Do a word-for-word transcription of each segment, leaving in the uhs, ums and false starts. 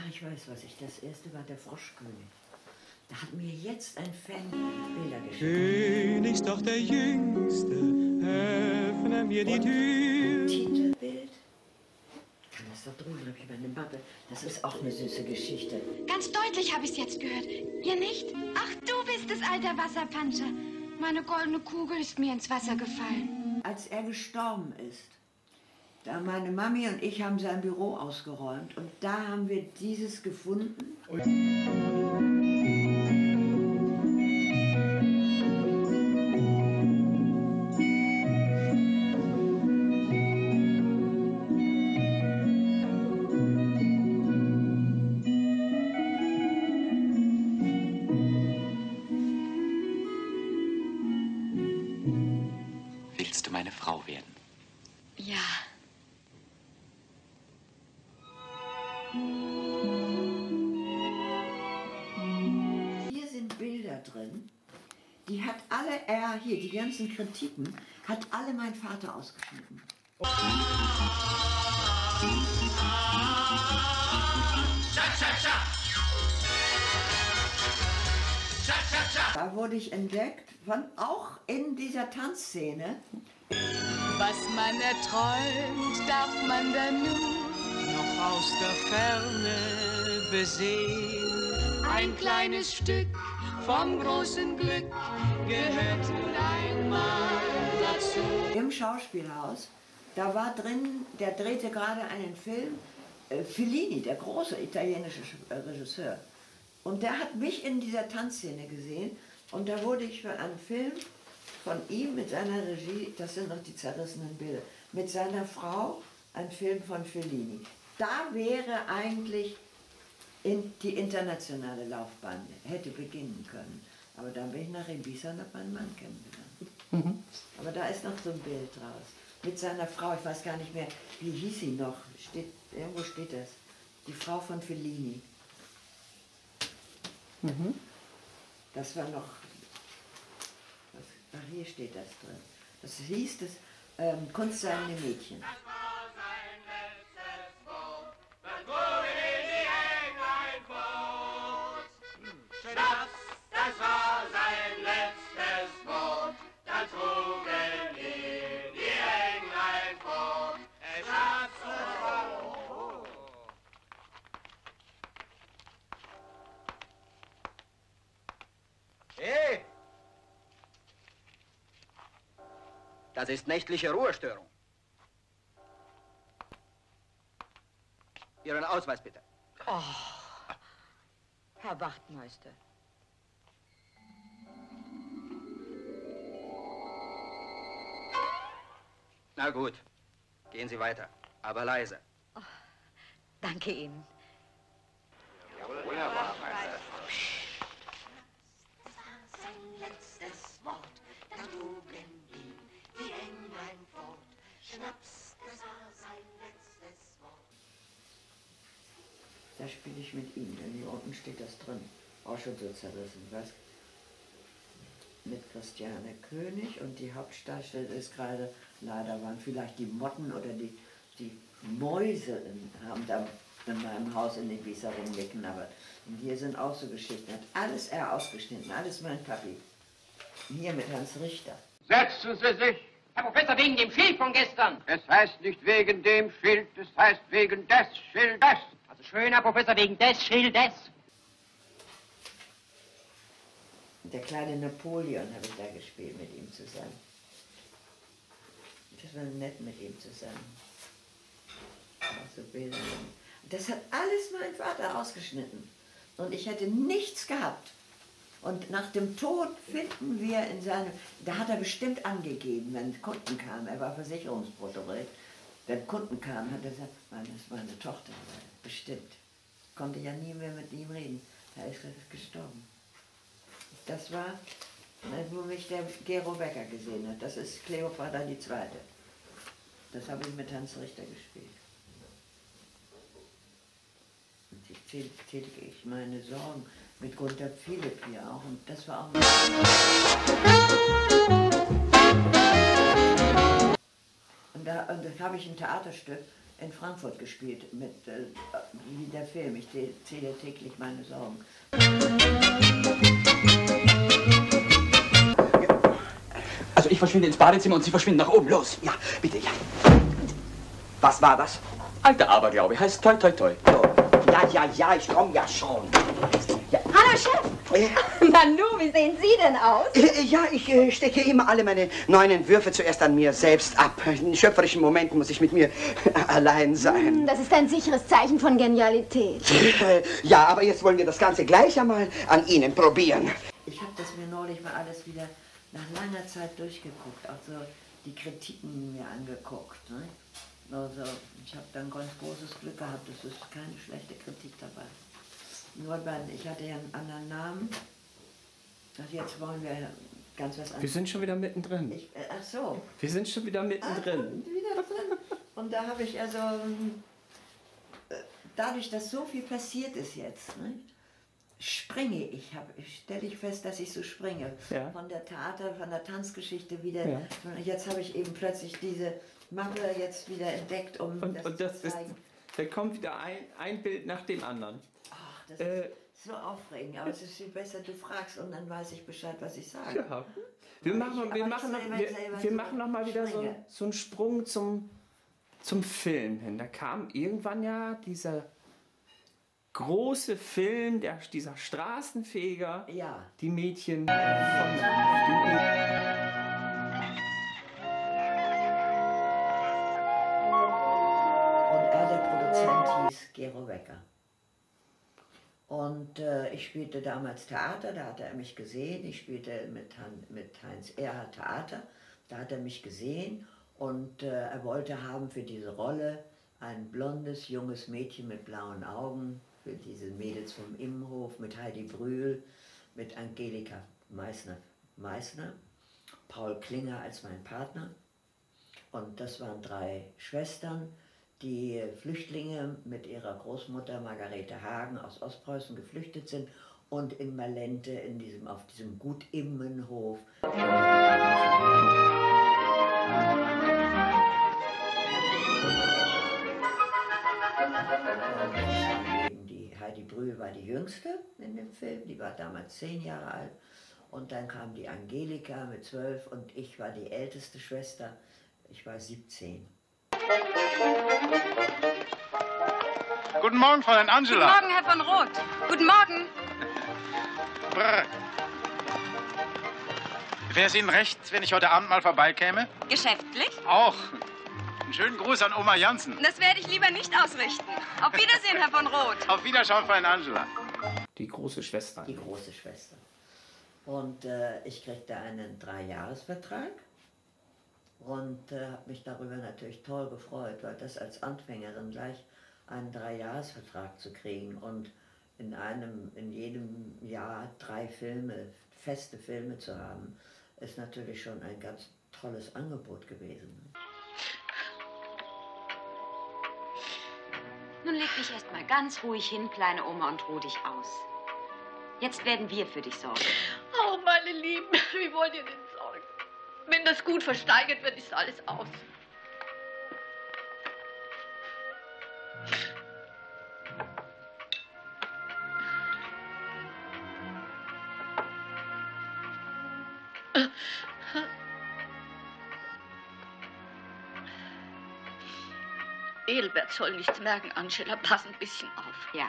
Ach, ich weiß, was ich. Das erste war der Froschkönig. Da hat mir jetzt ein Fan Bilder geschickt. Königstochter Jüngste, öffne mir die Tür. Titelbild. Ich kann das doch drüben, habe ich meine Mappe. Das ist auch eine süße Geschichte. Ganz deutlich habe ich es jetzt gehört. Ihr nicht? Ach, du bist es, alter Wasserpanscher. Meine goldene Kugel ist mir ins Wasser gefallen. Als er gestorben ist, da meine Mami und ich haben sein Büro ausgeräumt und da haben wir dieses gefunden. Willst du meine Frau werden? Ja. Hier sind Bilder drin, die hat alle er, hier, die ganzen Kritiken, hat alle mein Vater ausgeschnitten. Da wurde ich entdeckt, von auch in dieser Tanzszene. Was man erträumt, darf man dann nun noch aus der Ferne besehen. Ein kleines Stück vom großen Glück gehört nun einmal dazu. Im Schauspielhaus, da war drin, der drehte gerade einen Film, äh, Fellini, der große italienische Regisseur. Und der hat mich in dieser Tanzszene gesehen und da wurde ich für einen Film von ihm mit seiner Regie, das sind noch die zerrissenen Bilder, mit seiner Frau, ein Film von Fellini. Da wäre eigentlich in die internationale Laufbahn, hätte beginnen können. Aber dann bin ich nach Ibiza und habe meinen Mann kennengelernt. Mhm. Aber da ist noch so ein Bild draus. Mit seiner Frau, ich weiß gar nicht mehr, wie hieß sie noch, steht, irgendwo steht das. Die Frau von Fellini. Mhm. Das war noch, was, ach hier steht das drin. Das hieß das ähm, Kunstseidene Mädchen. Das war sein letztes Wort, das wurde in die Englein fort. Das, das war sein letztes Wort, dann trugen ihn die Englein fort. Es hat so. Hey! Das ist nächtliche Ruhestörung. Ihren Ausweis bitte. Oh, Herr Wachtmeister. Na gut, gehen Sie weiter, aber leise. Oh, danke Ihnen. Wunderbar, Meister. Das war sein letztes Wort, da trugen ihn die Englein fort. Schnaps, das war sein letztes Wort. Da spiele ich mit ihm, denn hier unten steht das drin. Auch schon so zerrissen, was? Mit Christiane König und die Hauptdarsteller ist gerade, leider waren vielleicht die Motten oder die, die Mäuse in, haben da in meinem Haus in Ibiza rumgeknabbert. Und hier sind auch so Geschichten, hat alles er ausgeschnitten, alles mein Papi. Und hier mit Hans Richter. Setzen Sie sich! Herr Professor, wegen dem Schild von gestern. Es heißt nicht wegen dem Schild, es heißt wegen des Schildes. Also schön, Herr Professor, wegen des Schildes. Der kleine Napoleon habe ich da gespielt mit ihm zusammen. Das war nett mit ihm zusammen. Also Bilder. Das hat alles mein Vater ausgeschnitten. Und ich hätte nichts gehabt. Und nach dem Tod finden wir in seinem, da hat er bestimmt angegeben, wenn Kunden kamen, er war Versicherungsprotokoll, wenn Kunden kamen, hat er gesagt, das ist meine Tochter, bestimmt. Konnte ja nie mehr mit ihm reden, er ist gestorben. Das war, wo mich der Gero Becker gesehen hat, das ist Kleopatra die Zweite. Das habe ich mit Hans Richter gespielt. Und ich tilge ich meine Sorgen mit Gunther Philipp hier auch. Und das war auch und da, und da habe ich ein Theaterstück, in Frankfurt gespielt, mit, äh, wie der Film, ich zähle täglich meine Sorgen. Also ich verschwinde ins Badezimmer und Sie verschwinden nach oben. Los, ja, bitte, ja. Was war das? Alter Aberglaube, heißt toi toi toi. Oh. Ja, ja, ja, ich komme ja schon. Ja. Hallo, Chef. Ja. Nanu, wie sehen Sie denn aus? Äh, ja, ich äh, stecke immer alle meine neuen Entwürfe zuerst an mir selbst ab. In schöpferischen Momenten muss ich mit mir allein sein. Das ist ein sicheres Zeichen von Genialität. Äh, ja, aber jetzt wollen wir das Ganze gleich einmal an Ihnen probieren. Ich habe das mir neulich mal alles wieder nach langer Zeit durchgeguckt, also die Kritiken mir angeguckt. Ne? Also ich habe dann ganz großes Glück gehabt, es ist keine schlechte Kritik dabei. Nur weil ich hatte ja einen anderen Namen. Also jetzt wollen wir ganz was anderes. Wir sind schon wieder mittendrin. Ich, äh, ach so. Wir sind schon wieder mittendrin. Ah, wieder drin. Und da habe ich also, äh, dadurch, dass so viel passiert ist jetzt, ne, springe ich, hab, stelle ich fest, dass ich so springe. Ja. Von der Theater, von der Tanzgeschichte wieder. Ja. Jetzt habe ich eben plötzlich diese Mappe jetzt wieder entdeckt, um und, das, und das zu zeigen. Ist, da kommt wieder ein, ein Bild nach dem anderen. Ach, das äh, ist so aufregend, aber es ist viel besser, du fragst und dann weiß ich Bescheid, was ich sage. Ja. Wir machen, ich, wir machen, noch, wir, wir so machen noch mal wieder so, so einen Sprung zum, zum Film hin. Da kam irgendwann ja dieser große Film, der, dieser Straßenfeger, ja. Die Mädchen von die hieß Gero Wecker. Und äh, ich spielte damals Theater, da hat er mich gesehen. Ich spielte mit, Han, mit Heinz Erhardt Theater, da hat er mich gesehen und äh, er wollte haben für diese Rolle ein blondes, junges Mädchen mit blauen Augen, für diese Mädels vom Immenhof, mit Heidi Brühl, mit Angelika Meissner, Meissner, Paul Klinger als mein Partner. Und das waren drei Schwestern, die Flüchtlinge mit ihrer Großmutter Margarete Hagen aus Ostpreußen geflüchtet sind und in Malente in diesem, auf diesem Gut Immenhof. Die Heidi Brühl war die Jüngste in dem Film, die war damals zehn Jahre alt. Und dann kam die Angelika mit zwölf und ich war die älteste Schwester, ich war siebzehn. Guten Morgen, Fräulein Angela. Guten Morgen, Herr von Roth. Guten Morgen. Brr. Wäre es Ihnen recht, wenn ich heute Abend mal vorbeikäme? Geschäftlich? Auch. Einen schönen Gruß an Oma Jansen. Das werde ich lieber nicht ausrichten. Auf Wiedersehen, Herr von Roth. Auf Wiederschauen, Fräulein Angela. Die große Schwester. Die große Schwester. Und äh, ich kriegte einen Dreijahresvertrag. Und äh, habe mich darüber natürlich toll gefreut, weil das als Anfängerin gleich einen Dreijahresvertrag zu kriegen und in einem, in jedem Jahr drei Filme, feste Filme zu haben, ist natürlich schon ein ganz tolles Angebot gewesen. Nun leg dich erst mal ganz ruhig hin, kleine Oma, und ruh dich aus. Jetzt werden wir für dich sorgen. Oh, meine Lieben, wie wollt ihr denn sorgen? Wenn das gut versteigert wird, ist alles aus. Edelbert soll nichts merken, Angela. Pass ein bisschen auf. Ja.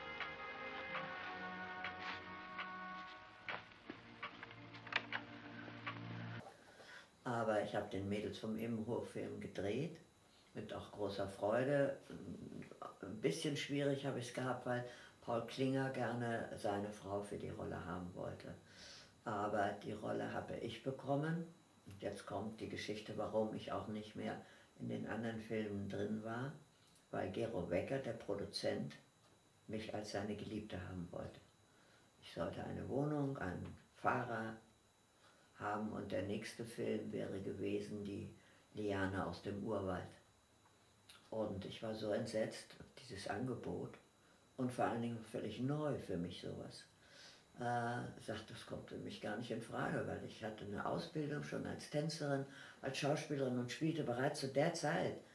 Aber ich habe den Mädels vom Immenhof-Film gedreht, mit auch großer Freude. Ein bisschen schwierig habe ich es gehabt, weil Paul Klinger gerne seine Frau für die Rolle haben wollte. Aber die Rolle habe ich bekommen. Und jetzt kommt die Geschichte, warum ich auch nicht mehr in den anderen Filmen drin war, weil Gero Wecker, der Produzent, mich als seine Geliebte haben wollte. Ich sollte eine Wohnung, einen Fahrer haben und der nächste Film wäre gewesen die Liane aus dem Urwald. Und ich war so entsetzt, dieses Angebot und vor allen Dingen völlig neu für mich sowas. Äh, ich sagte, das kommt für mich gar nicht in Frage, weil ich hatte eine Ausbildung schon als Tänzerin, als Schauspielerin und spielte bereits zu der Zeit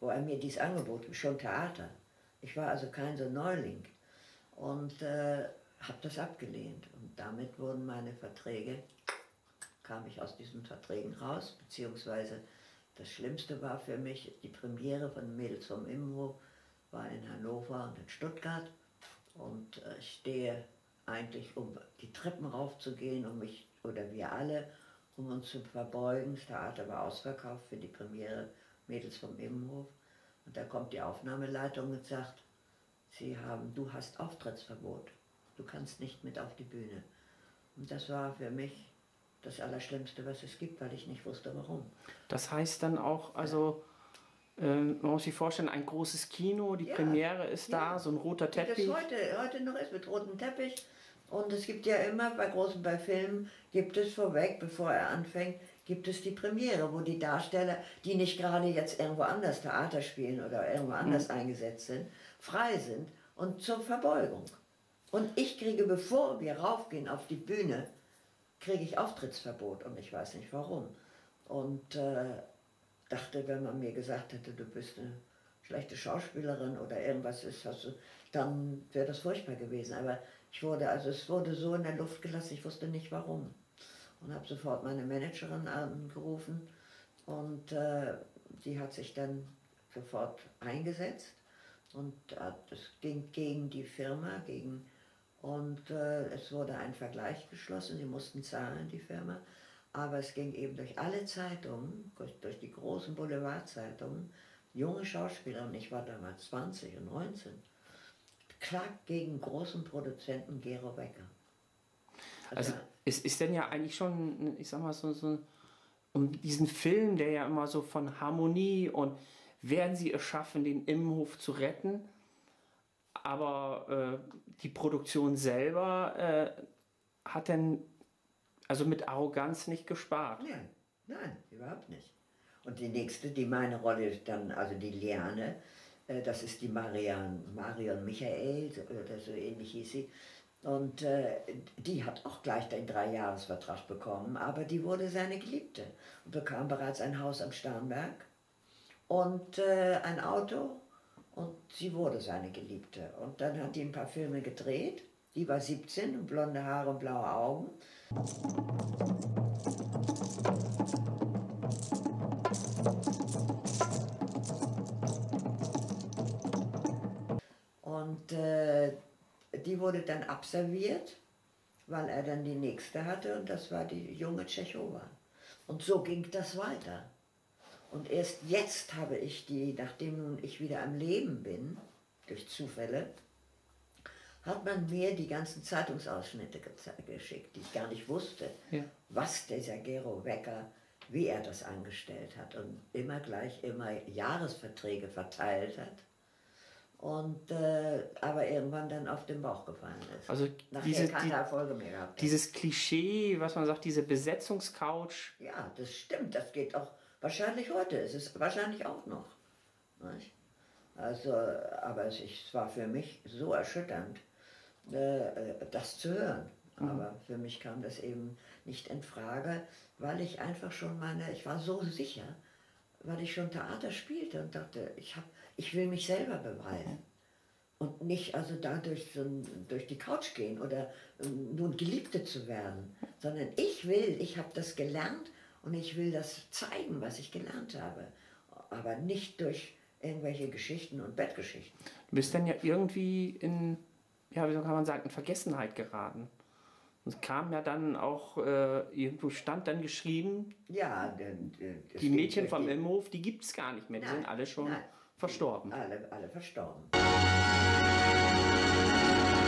wo er mir dies Angebot, schon Theater. Ich war also kein so Neuling und äh, habe das abgelehnt. Und damit wurden meine Verträge, kam ich aus diesen Verträgen raus, beziehungsweise das Schlimmste war für mich, die Premiere von Mädels vom Immenhof war in Hannover und in Stuttgart. Und äh, ich stehe eigentlich, um die Treppen raufzugehen, um mich, oder wir alle, um uns zu verbeugen. Das Theater war ausverkauft für die Premiere Mädels vom Immenhof. Und da kommt die Aufnahmeleitung und sagt, Sie haben, du hast Auftrittsverbot. Du kannst nicht mit auf die Bühne. Und das war für mich das Allerschlimmste, was es gibt, weil ich nicht wusste, warum. Das heißt dann auch, also äh, man muss sich vorstellen, ein großes Kino, die Ja, Premiere ist ja. da, so ein roter Wie das Teppich. heute, heute noch ist mit rotem Teppich. Und es gibt ja immer, bei großen, bei Filmen, gibt es vorweg, bevor er anfängt, gibt es die Premiere, wo die Darsteller, die nicht gerade jetzt irgendwo anders Theater spielen oder irgendwo anders mhm. eingesetzt sind, frei sind und zur Verbeugung. Und ich kriege, bevor wir raufgehen auf die Bühne, kriege ich Auftrittsverbot und ich weiß nicht warum. Und äh, dachte, wenn man mir gesagt hätte, du bist eine schlechte Schauspielerin oder irgendwas ist, was du, dann wäre das furchtbar gewesen. Aber ich wurde, also es wurde so in der Luft gelassen, ich wusste nicht warum. Und habe sofort meine Managerin angerufen und äh, die hat sich dann sofort eingesetzt und äh, das ging gegen die Firma, gegen, und äh, es wurde ein Vergleich geschlossen, sie mussten zahlen, die Firma, aber es ging eben durch alle Zeitungen, durch, durch die großen Boulevardzeitungen, junge Schauspieler, und ich war damals zwanzig und neunzehn, klagt gegen großen Produzenten Gero Becker. Also es ist denn ja eigentlich schon, ich sag mal, so, so um diesen Film, der ja immer so von Harmonie und werden sie es schaffen, den Immenhof zu retten, aber äh, die Produktion selber äh, hat dann also mit Arroganz nicht gespart. Nein, nein, überhaupt nicht. Und die nächste, die meine Rolle dann, also die Liane, äh, das ist die Marion, Marion Michael, oder so ähnlich hieß sie. Und äh, die hat auch gleich den Dreijahresvertrag bekommen, aber die wurde seine Geliebte und bekam bereits ein Haus am Starnberg und äh, ein Auto und sie wurde seine Geliebte. Und dann hat die ein paar Filme gedreht, die war siebzehn und blonde Haare und blaue Augen. Und äh, die wurde dann abserviert, weil er dann die nächste hatte und das war die junge Tschechowa. Und so ging das weiter. Und erst jetzt habe ich die, nachdem nun ich wieder am Leben bin, durch Zufälle, hat man mir die ganzen Zeitungsausschnitte geschickt, die ich gar nicht wusste, ja. was dieser Gero Becker, wie er das angestellt hat und immer gleich immer Jahresverträge verteilt hat. Und äh, aber irgendwann dann auf den Bauch gefallen ist. Also nachher diese, keine die, Erfolge mehr gehabt hat. Dieses Klischee, was man sagt, diese Besetzungscouch. Ja, das stimmt, das geht auch wahrscheinlich heute, es ist wahrscheinlich auch noch. Nicht? Also, aber es, es war für mich so erschütternd, äh, das zu hören. Mhm. Aber für mich kam das eben nicht in Frage, weil ich einfach schon meine, ich war so sicher, weil ich schon Theater spielte und dachte, ich, hab, ich will mich selber beweisen. Und nicht also dadurch so, durch die Couch gehen oder um, nun Geliebte zu werden, sondern ich will, ich habe das gelernt und ich will das zeigen, was ich gelernt habe. Aber nicht durch irgendwelche Geschichten und Bettgeschichten. Du bist dann ja irgendwie in, ja, wie kann man sagen, in Vergessenheit geraten. Und es kam ja dann auch, äh, irgendwo stand dann geschrieben, ja, die Mädchen vom Immenhof, die gibt es gar nicht mehr, die nein, sind alle schon nein, verstorben. Alle, alle verstorben.